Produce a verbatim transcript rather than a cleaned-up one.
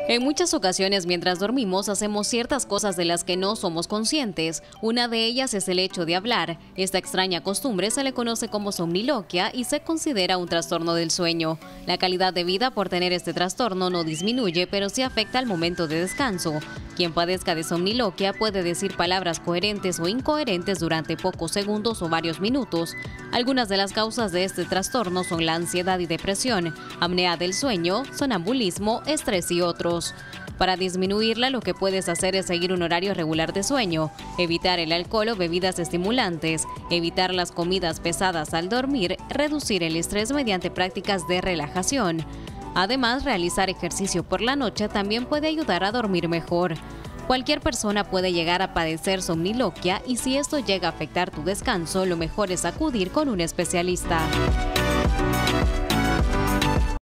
En muchas ocasiones mientras dormimos hacemos ciertas cosas de las que no somos conscientes. Una de ellas es el hecho de hablar. Esta extraña costumbre se le conoce como somniloquia y se considera un trastorno del sueño. La calidad de vida por tener este trastorno no disminuye, pero sí afecta al momento de descanso. Quien padezca de somniloquia puede decir palabras coherentes o incoherentes durante pocos segundos o varios minutos. Algunas de las causas de este trastorno son la ansiedad y depresión, apnea del sueño, sonambulismo, estrés y otros. Para disminuirla, lo que puedes hacer es seguir un horario regular de sueño, evitar el alcohol o bebidas estimulantes, evitar las comidas pesadas al dormir, reducir el estrés mediante prácticas de relajación. Además, realizar ejercicio por la noche también puede ayudar a dormir mejor. Cualquier persona puede llegar a padecer somniloquia y si esto llega a afectar tu descanso, lo mejor es acudir con un especialista.